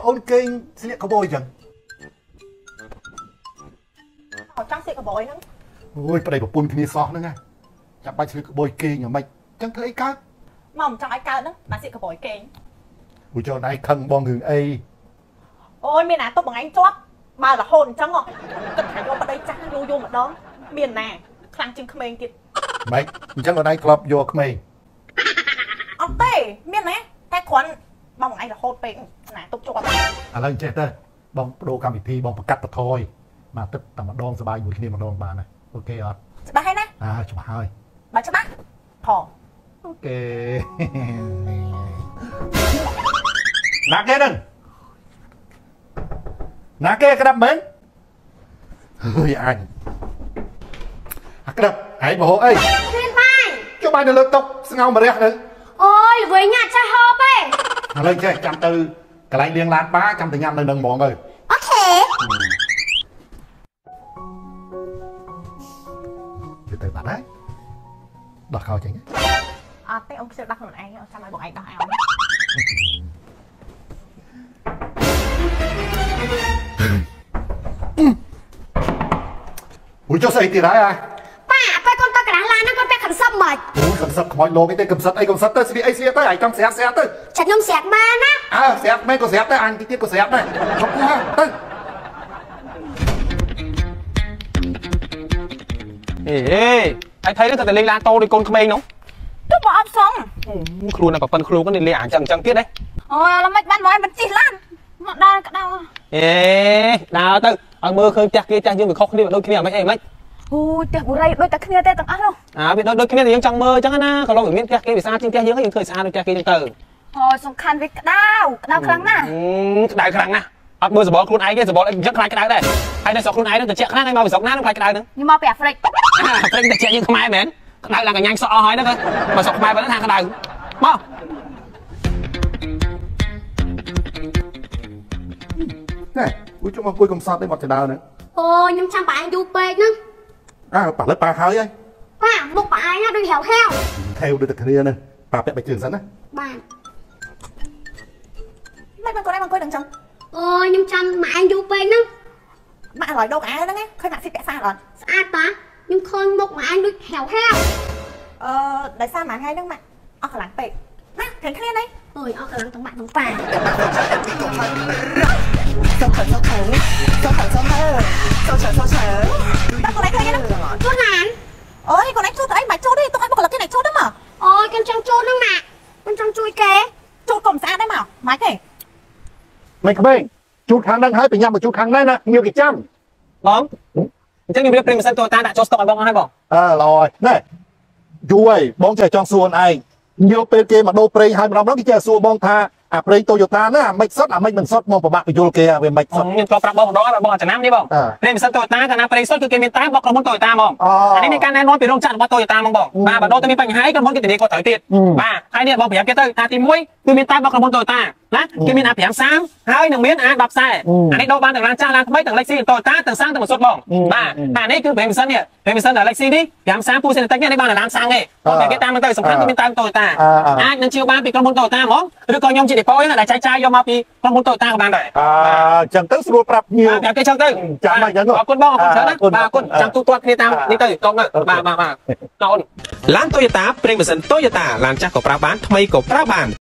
អូនគេងស្លៀកកបយចឹងអត់ចង់ស្លៀកកបយហ្នឹងអូយប្តីប្រពន្ធគ្នាសោះហ្នឹងចាំបាច់ស្លៀកកបយគេងយ៉ាងម៉េចចឹងធ្វើអីកើតមកមិនចង់ឲ្យកើតហ្នឹងបានស្លៀកកបយគេងអូចូលដៃខឹងបងរឿងអីអូយមានណាទុកបងឯងជាប់បើរហូតអញ្ចឹងគិតថាយកប្តីចាស់យូរម្ដងមានណាខ្លាំងជាងក្មេងទៀតម៉េចអញ្ចឹងដៃក្លប់យកក្មេងអត់ទេមានណាតែគ្រាន់បងឯងរហូតពេកណាទុកជាប់ឥឡូវចេះទៅបងបដូរកម្មវិធីបងប្រកាត់បថយមកទឹកតែម្ដងសบายមួយគ្នាម្ដងបានណាអូខេអត់ច្បាស់ហើយណាច្បាស់ហើយបើច្បាស់ថអូខេណាគេហ្នឹងណាគេក្តាប់មែនអើយអញអាក្តាប់ឯងបោះអីមានបាយជួយបាយនៅលើតុស្ងោមរះហ្នឹងអូយវិញញ៉ាចាស់ហូបឯងឥឡូវចេះចាំទៅកន្លែងលាងឡានបាចាំទៅញ៉ាំនៅនឹងហ្មងទៅអូខេទៅបាត់ហើយដោះខោចេញអត់ទេអូនខ្ជិលដោះខ្លួនឯងចាំឲ្យបងឯងដោះឲ្យអូយចុះស្អីទៀតហើយប៉ាពេលកូនទៅកណ្ដាលឡានហ្នឹងកូនពាក់ខំសឹបមិនអូយខំសឹបខ្មោចលោកអីទេខំសឹបអីខំសឹបទៅស្លៀកអីស្លៀកទៅឲ្យចង់ស្រាប់ទៅចាខ្ញុំស្រាប់មែនណាស្រាប់មែនក៏ស្រាប់ទៅអញទីទៀតក៏ស្រាប់ដែរឈប់ណាទៅអេហើយថៃទៅតែលេងឡានតូដូចកូនក្មេងនោះទៅមកអត់សមខ្លួនតែប្រប៉ុនគ្រូក៏លេងអញ្ចឹងទៀតដែរអូយឡើយមិនបានមកមិនជិះឡានមកដល់ក្តៅដើរទៅឲ្យមើលឃើញផ្ទះគេចាស់យើងវាខុសគ្នាដូចគ្នាមិនអីមិនអូយផ្ទះបុរីដូចតែគ្នាទេទាំងអស់នោះវាដូចគ្នាយើងចង់មើលអញ្ចឹងណាក៏លោកមានផ្ទះគេវាស្អាតជាងផ្ទះយើងយើងឃើញស្អាតដូចផ្ទះគេអញ្ចឹងទៅអូយសំខាន់វាក្តៅខ្លាំងណាស់ក្តៅខ្លាំងណាស់អត់មើលសបល់ខ្លួនឯងទេសបល់អីចឹងខ្លាចក្តៅដែរហើយនៅស្រុកខ្លួនឯងនឹងត្រជាក់ខ្លាំងហើយមកពីស្រុកណានឹងខ្លាចក្តៅហ្នឹងខ្ញុំមកពីអាហ្វ្រិកអាហ្វ្រិកត្រជាក់យើងខ្មែរមែនក្តៅឡើងកញ្ញាញ់សក់អស់ហើយហ្នឹងមកស្រុកខ្មែរប៉ុណ្ណឹងថាក្តៅមកណែអូយចុះមកអង្គុយកំសត់ទេមកចដើហ្នឹងអូខ្ញុំចាំប៉ាឯងយូរពេកហ្នឹងប៉ាលើប៉ាហើយប៉ាមុខប៉ាឯងដូចហៅហៅថេវដូចតែគ្នាហ្នឹងប៉ាពាក់បិទជើងសិនណាបាទមិនមកអង្គុយនឹងចឹងអូយខ្ញុំចាំម៉ាក់ឯងយូរពេកហ្នឹងម៉ាក់ឲ្យដកអាហ្នឹងឃើញម៉ាក់ស៊ីពាក់ស្អាតអត់ស្អាតតាខ្ញុំឃើញមុខម៉ាក់ឯងដូចហៅហៅដោយសារម៉ាក់ថ្ងៃហ្នឹងម៉ាក់អស់កម្លាំងពេកណាឃើញគ្នានេះអូយអស់កម្លាំងទាំងម៉ាក់ទាំងប៉ាសូខើដាក់ខ្លួនឯងឃើញហ្នឹងជួនណានអូយខ្លួនឯងជួទៅអីមិនជួទេទុកឲ្យបុគ្គលិកគេណែជួទៅមកអូយខ្ញុំចង់ជួហ្នឹងម៉ាក់ខ្ញុំចង់ជួយគេជួកុំស្អាតដែរមកម៉េចទេមិនក្មេងជូតខាងហ្នឹងហើយប្រញាប់មកជូតខាងនេះណាងាវគេចាំបងអញ្ចឹងខ្ញុំរៀបព្រេងម៉ាស៊ីនតូតាដាក់ចូលស្តុកឲ្យបងអស់ហើយបងល្អហើយណែយូរហើយបងចេះចង់សួរឯងយកពេលគេមកដូរប្រេងហើយម្ដងហ្នឹងគេចេះសួរបងថាអាប្រេងតូយូតាណាអាមិនសុតអាមិនសុតមកប្របាក់បញ្យល់គេវាមិនសុតខ្ញុំធ្លាប់ប្រាប់បងម្ដងហើយបងចំណាំនេះបងប្រេងម៉ាស៊ីនតូតាកាលណាប្រេងសុតគឺគេមានតែបោកក្រុមហ៊ុនតូយូតាហ្មងអានេះមានការណែនាំពីរោងចក្ររបស់តូយូតាហ្មងបងបាទបើដូរទៅមានបញ្ហាក្រុមហ៊ុនគេធានាគាត់ត្រូវទៀតបាទហើយនេះបងប្រាប់គេទៅថាទី1គឺមានតែបោកក្រុមហ៊ុនតូយូតាណាគេមាន A530 ហើយនឹងមាន A1040 អានេះដូរបានទាំងឡានចាស់ឡានថ្មីទាំង Lexus តូយូតាទាំងសាំងទាំងម៉ាស៊ូតបងបាទអានេះគឺប្រេងម៉ាស៊ីននេះប្រេងម៉ាស៊ីនដល់ Lexus នេះ530ពូសេនតិចនេះបានឡានសាំងទេបងគេតាមទៅសំខាន់គឺមានតែតូយូតាអាចនឹងជឿបានពីក្រុមហ៊ុនតូយូតាហ្មងឬក៏ខ្ញុំជាដេប៉ូហ្នឹងដែលចែកចាយយកមកពីក្រុមហ៊ុនតូយូតាក៏បានដែរចឹងទៅស្រួលប្រាប់ញៀវប្រាប់គេចឹងទៅចាំមកចឹងអរគុណបងអរគុណច្រើនណាបាទអរគុណចាំទូទាត់គ្នាតាមនេះទៅតោះបាទបាទបាទតោះឡាន Toyota ប្រេងម៉ាស៊ីន Toyota ឡានចាស់ក៏ប្រើបានថ្មីក៏ប្រើបាន